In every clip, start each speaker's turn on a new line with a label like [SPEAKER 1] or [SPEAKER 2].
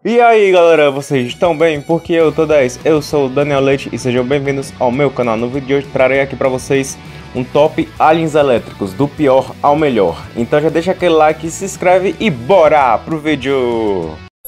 [SPEAKER 1] E aí galera, vocês estão bem? Porque eu tô 10, eu sou o Daniel Leite e sejam bem-vindos ao meu canal. No vídeo de hoje trarei aqui pra vocês um top aliens elétricos, do pior ao melhor. Então já deixa aquele like, se inscreve e bora pro vídeo!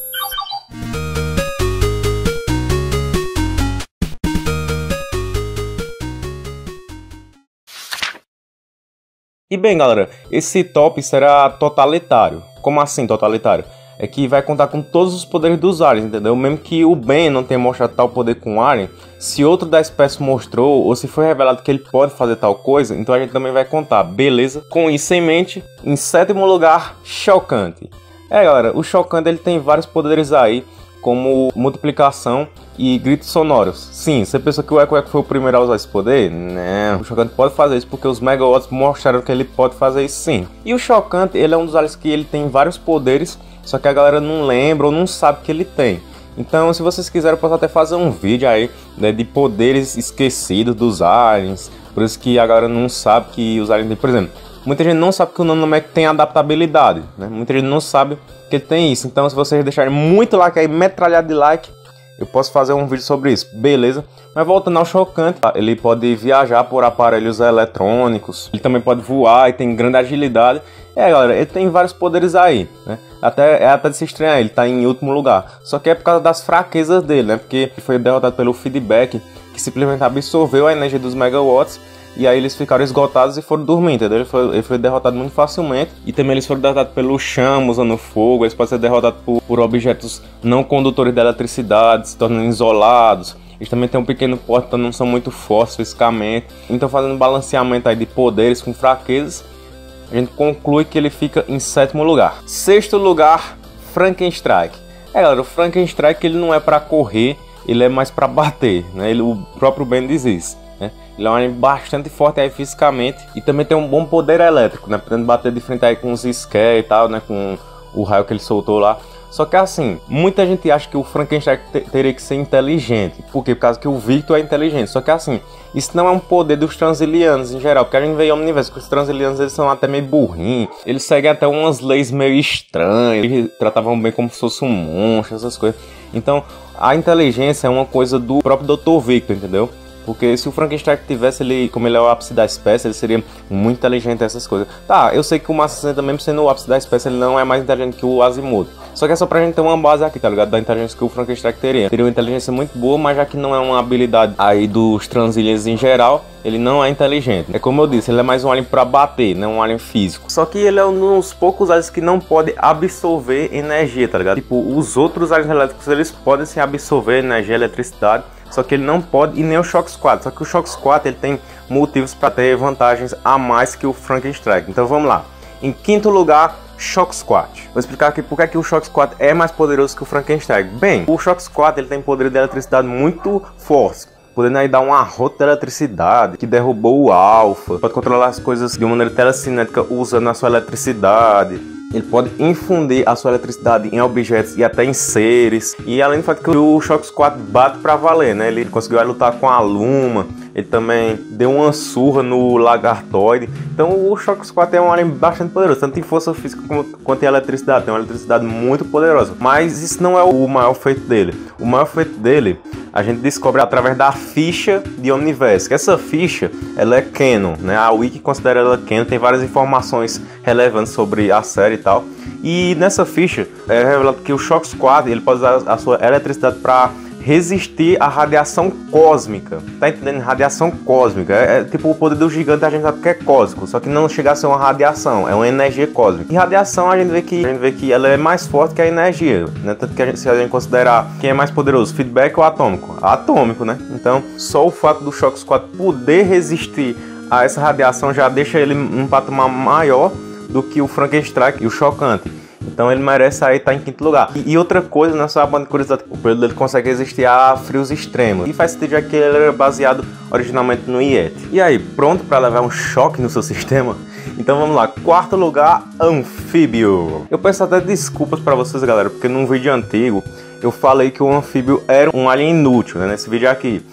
[SPEAKER 1] E bem galera, esse top será totalitário. Como assim totalitário? É que vai contar com todos os poderes dos aliens, entendeu? Mesmo que o Ben não tenha mostrado tal poder com o alien, se outro da espécie mostrou, ou se foi revelado que ele pode fazer tal coisa, então a gente também vai contar, beleza? Com isso em mente, em sétimo lugar, Chocante. Galera, o Chocante ele tem vários poderes aí, como multiplicação e gritos sonoros. Sim, você pensou que o Echo foi o primeiro a usar esse poder? Não, o Chocante pode fazer isso porque os Megawatts mostraram que ele pode fazer isso sim. E o Chocante, ele é um dos aliens que ele tem vários poderes, só que a galera não lembra ou não sabe que ele tem. Então, se vocês quiserem, eu posso até fazer um vídeo aí, né, de poderes esquecidos dos aliens. Por isso que a galera não sabe que os aliens têm, por exemplo, muita gente não sabe que o Nanomech tem adaptabilidade, né? Muita gente não sabe que ele tem isso. Então, se vocês deixarem muito like aí, metralhado de like, eu posso fazer um vídeo sobre isso, beleza? Mas voltando ao Chocante, ele pode viajar por aparelhos eletrônicos, ele também pode voar e tem grande agilidade. Galera, ele tem vários poderes aí, né? Até de se estranhar, ele tá em último lugar. Só que é por causa das fraquezas dele, né? Porque ele foi derrotado pelo feedback, que simplesmente absorveu a energia dos Megawatts. E aí eles ficaram esgotados e foram dormir, entendeu? Ele foi derrotado muito facilmente. E também eles foram derrotados pelo chama usando fogo. Eles podem ser derrotados por objetos não condutores de eletricidade, se tornando isolados. Eles também têm um pequeno porte, então não são muito fortes fisicamente. Então, fazendo um balanceamento aí de poderes com fraquezas, a gente conclui que ele fica em sétimo lugar. Sexto lugar, Frankenstrike. Galera, o Frankenstrike ele não é para correr, ele é mais para bater, né? O próprio Ben diz isso, né? Ele é um alien bastante forte aí fisicamente e também tem um bom poder elétrico, né? Podendo bater de frente aí com os Scare e tal, né? Com o raio que ele soltou lá. Só que assim, muita gente acha que o Frankenstein teria que ser inteligente. Por quê? Por causa que o Victor é inteligente. Só que assim, isso não é um poder dos Transilianos em geral. Porque a gente vê em Omniverse que os Transilianos eles são até meio burrinhos. Eles seguem até umas leis meio estranhas. Eles tratavam bem como se fosse um monstro, essas coisas. Então, a inteligência é uma coisa do próprio Dr. Victor, entendeu? Porque se o Frankenstein tivesse, ele, como ele é o ápice da espécie, ele seria muito inteligente essas coisas. Tá, eu sei que o Massa 60 mesmo sendo o ápice da espécie, ele não é mais inteligente que o Azimuth. Só que é só pra gente ter uma base aqui, tá ligado? Da inteligência que o Frankenstein teria. Teria uma inteligência muito boa, mas já que não é uma habilidade aí dos Transilians em geral, ele não é inteligente. É como eu disse, ele é mais um alien pra bater, não um alien físico. Só que ele é um dos poucos aliens que não pode absorver energia, tá ligado? Tipo, os outros aliens elétricos, eles podem sim absorver energia, eletricidade. Só que ele não pode, e nem o Shock Squad. Só que o Shock Squad ele tem motivos para ter vantagens a mais que o Frankenstein. Então vamos lá. Em quinto lugar, Shock Squad. Vou explicar aqui por que o Shock Squad é mais poderoso que o Frankenstein. Bem, o Shock Squad ele tem poder de eletricidade muito forte, podendo aí dar um arroto de eletricidade que derrubou o Alpha. Pode controlar as coisas de uma maneira telecinética usando a sua eletricidade. Ele pode infundir a sua eletricidade em objetos e até em seres. E além do fato que o Shock Squad bate pra valer, né? Ele conseguiu lutar com a Luma. Ele também deu uma surra no Lagartoide. Então o Shock Squad é um alien bastante poderoso, tanto em força física quanto em eletricidade. Tem uma eletricidade muito poderosa. Mas isso não é o maior feito dele. O maior feito dele a gente descobre através da ficha de Omniverse. Essa ficha, ela é canon, né? A Wiki considera ela canon, tem várias informações relevantes sobre a série e tal. E nessa ficha é revelado que o Shock Squad ele pode usar a sua eletricidade para resistir à radiação cósmica. Tá entendendo? Radiação cósmica. É tipo o poder do gigante, a gente sabe que é cósmico, só que não chega a ser uma radiação, é uma energia cósmica. E radiação a gente vê que ela é mais forte que a energia, né? Tanto que se a gente considerar quem é mais poderoso, feedback ou atômico? Atômico, né? Então, só o fato do Shock Squad poder resistir a essa radiação já deixa ele um patamar maior do que o Frankenstein e o Chocante. Então ele merece aí estar em quinto lugar. E outra coisa, não é só uma curiosidade, o período dele consegue resistir a frios extremos. E faz sentido já que ele era baseado originalmente no Yeti. E aí, pronto para levar um choque no seu sistema? Então vamos lá, quarto lugar, Anfíbio. Eu peço até desculpas para vocês, galera, porque num vídeo antigo eu falei que o Anfíbio era um alien inútil, né, nesse vídeo aqui.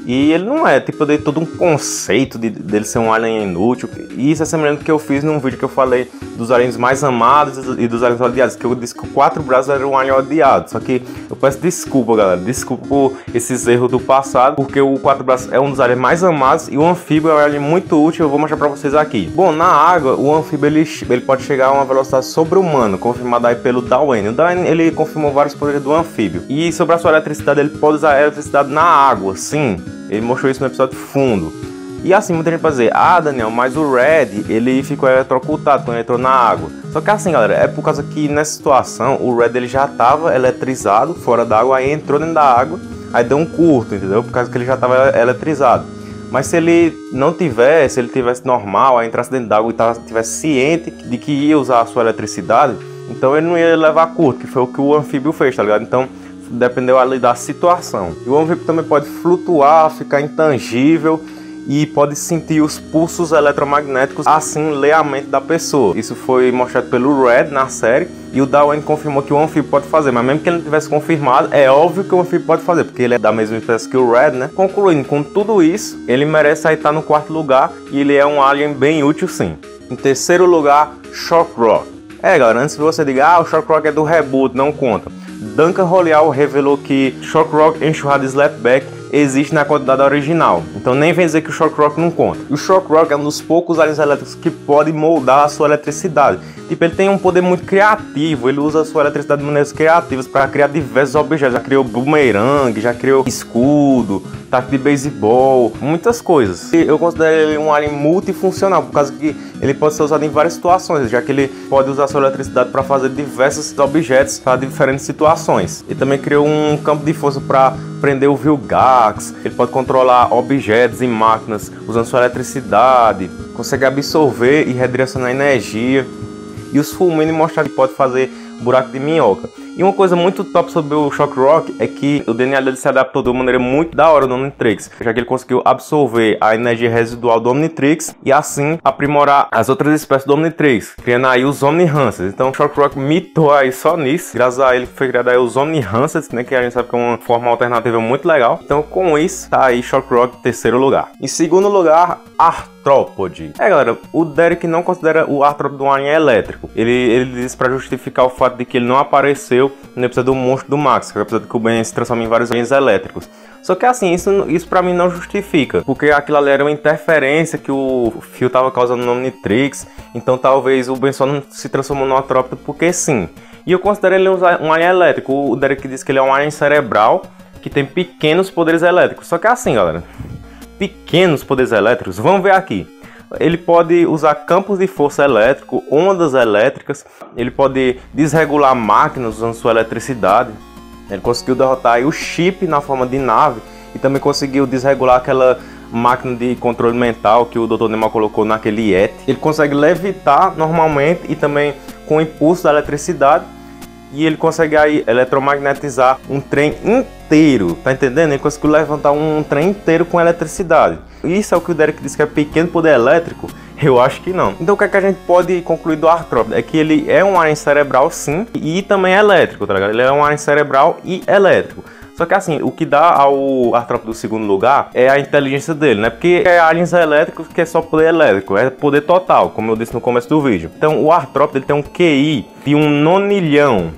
[SPEAKER 1] E ele não é, tipo, eu dei todo um conceito dele ser um alien inútil. E isso é semelhante ao que eu fiz num vídeo que eu falei dos aliens mais amados e dos aliens odiados, que eu disse que o Quatro Braços era um alien odiado. Só que eu peço desculpa, galera, desculpa por esses erros do passado, porque o Quatro Braços é um dos aliens mais amados e o anfíbio é um alien muito útil, eu vou mostrar pra vocês aqui. Bom, na água, o anfíbio ele pode chegar a uma velocidade sobre-humana, confirmada aí pelo Darwin. O Darwin, ele confirmou vários poderes do anfíbio. E sobre a sua eletricidade, ele pode usar a eletricidade na água, sim. Ele mostrou isso no episódio fundo. E assim, muita gente pode dizer, ah, Daniel, mas o Red, ele ficou eletrocutado quando ele entrou na água. Só que assim, galera, é por causa que nessa situação, o Red ele já estava eletrizado fora da água, aí entrou dentro da água, aí deu um curto, entendeu? Por causa que ele já estava eletrizado. Mas se ele não tivesse, se ele tivesse normal, aí entrasse dentro da água e tivesse ciente de que ia usar a sua eletricidade, então ele não ia levar curto, que foi o que o anfíbio fez, tá ligado? Então, dependeu ali da situação. E o anfíbio também pode flutuar, ficar intangível e pode sentir os pulsos eletromagnéticos, assim ler a mente da pessoa. Isso foi mostrado pelo Red na série e o Darwin confirmou que o anfíbio pode fazer, mas mesmo que ele não tivesse confirmado, é óbvio que o anfíbio pode fazer, porque ele é da mesma espécie que o Red, né? Concluindo, com tudo isso, ele merece aí estar no quarto lugar e ele é um alien bem útil sim. Em terceiro lugar, Shock Rock. Galera, antes que você diga, o Shock Rock é do reboot, não conta. Duncan Royal revelou que Shock Rock enxurrado Slapback existe na quantidade original, então nem vem dizer que o Shock Rock não conta. O Shock Rock é um dos poucos aliens elétricos que pode moldar a sua eletricidade. Tipo, ele tem um poder muito criativo, ele usa a sua eletricidade de maneiras criativas para criar diversos objetos. Já criou boomerang, já criou escudo, taco de beisebol, muitas coisas. E eu considero ele um alien multifuncional, por causa que ele pode ser usado em várias situações, já que ele pode usar a sua eletricidade para fazer diversos objetos para diferentes situações. Ele também criou um campo de força para prender o Vilgax, ele pode controlar objetos e máquinas usando sua eletricidade, consegue absorver e redirecionar energia. E os Fulmini mostraram que pode fazer buraco de minhoca. E uma coisa muito top sobre o Shock Rock é que o DNA dele se adaptou de uma maneira muito da hora no Omnitrix, já que ele conseguiu absorver a energia residual do Omnitrix e assim aprimorar as outras espécies do Omnitrix, criando aí os Omni-Hancers. Então o Shock Rock mitou aí só nisso, graças a ele foi criado aí os Omni-Hancers, né, que a gente sabe que é uma forma alternativa muito legal. Então com isso tá aí Shock Rock em terceiro lugar. Em segundo lugar, Arthropod. Galera, o Derek não considera o Arthropod um alien elétrico. Ele diz para justificar o fato de que ele não apareceu no episódio do Monstro do Max, que é o episódio que o Ben se transforma em vários aliens elétricos. Só que assim, isso pra mim não justifica, porque aquilo ali era uma interferência que o Phil tava causando no Omnitrix, então talvez o Ben só não se transformou no Arthropod porque sim. E eu considero ele um alien elétrico. O Derek diz que ele é um alien cerebral que tem pequenos poderes elétricos. Só que assim, galera, pequenos poderes elétricos, vamos ver aqui. Ele pode usar campos de força elétrico, ondas elétricas, ele pode desregular máquinas usando sua eletricidade. Ele conseguiu derrotar aí o Chip na forma de nave e também conseguiu desregular aquela máquina de controle mental que o Dr. Nemo colocou naquele Yeti. Ele consegue levitar normalmente e também com o impulso da eletricidade. E ele consegue aí eletromagnetizar um trem inteiro, tá entendendo? Ele conseguiu levantar um trem inteiro com eletricidade. Isso é o que o Derek disse que é pequeno poder elétrico? Eu acho que não. Então o que é que a gente pode concluir do Arthropod? É que ele é um alien cerebral sim, e também é elétrico, tá ligado? Ele é um alien cerebral e elétrico. Só que assim, o que dá ao Arthropod do segundo lugar é a inteligência dele, né? Porque é aliens elétricos que é só poder elétrico, é poder total, como eu disse no começo do vídeo. Então o Arthropod ele tem um QI de 1 nonilhão.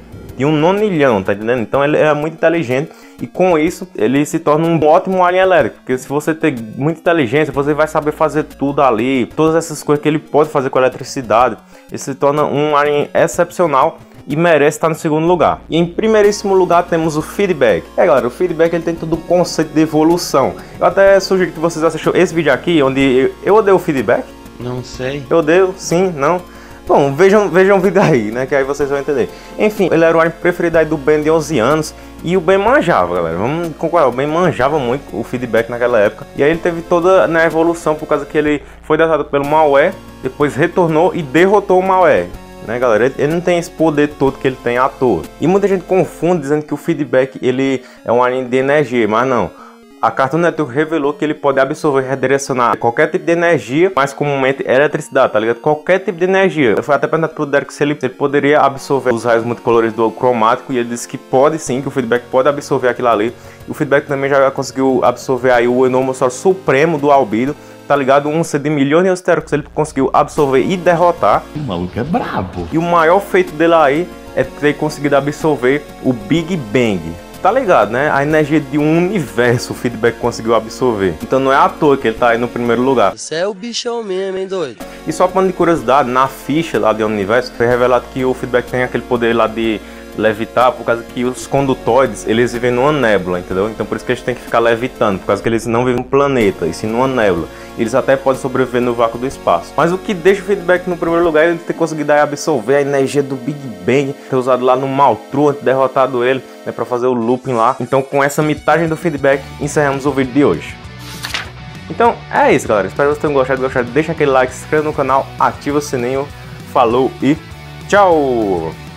[SPEAKER 1] Tá entendendo? Então ele é muito inteligente e com isso ele se torna um ótimo alien elétrico. Porque se você ter muita inteligência, você vai saber fazer tudo ali, todas essas coisas que ele pode fazer com a eletricidade. Ele se torna um alien excepcional e merece estar no segundo lugar. E em primeiríssimo lugar temos o Feedback. Galera, o Feedback ele tem todo um conceito de evolução. Eu até sugiro que vocês assistam esse vídeo aqui, onde eu odeio o Feedback.
[SPEAKER 2] Não sei.
[SPEAKER 1] Eu odeio, sim, não. Bom, vejam o vídeo aí, né, que aí vocês vão entender. Enfim, ele era o alien preferido aí do Ben de 11 anos e o Ben manjava, galera. Vamos concordar, o Ben manjava muito o Feedback naquela época. E aí ele teve toda a evolução por causa que ele foi derrotado pelo Malware, depois retornou e derrotou o Malware. Né, galera, ele não tem esse poder todo que ele tem à toa. E muita gente confunde dizendo que o Feedback ele é um alien de energia, mas não. A Cartoon Network revelou que ele pode absorver e redirecionar qualquer tipo de energia, mais comumente eletricidade, tá ligado? Qualquer tipo de energia. Eu fui até perguntar pro Derek se ele poderia absorver os raios multicolores do cromático, e ele disse que pode sim, que o feedback pode absorver aquilo ali. O feedback também já conseguiu absorver aí o Enormosaurus Supremo do Albedo, tá ligado? Um ser de milhões de Eusterox ele conseguiu absorver e derrotar.
[SPEAKER 2] O maluco é brabo.
[SPEAKER 1] E o maior feito dele aí é ter conseguido absorver o Big Bang. Tá ligado, né? A energia de um universo o feedback conseguiu absorver. Então não é à toa que ele tá aí no primeiro lugar.
[SPEAKER 3] Você é o bichão mesmo, hein, doido?
[SPEAKER 1] E só para de curiosidade, na ficha lá de Universo foi revelado que o feedback tem aquele poder lá de levitar, por causa que os condutoides, eles vivem numa nébula, entendeu? Então por isso que eles têm que ficar levitando, por causa que eles não vivem no planeta, e sim numa nébula. Eles até podem sobreviver no vácuo do espaço. Mas o que deixa o feedback no primeiro lugar é ele ter conseguido aí absorver a energia do Big Bang, ter usado lá no Maltru, ter derrotado ele, né, para fazer o looping lá. Então com essa mitagem do feedback, encerramos o vídeo de hoje. Então é isso, galera. Espero que vocês tenham gostado. Deixa aquele like, se inscreva no canal, ativa o sininho. Falou e tchau!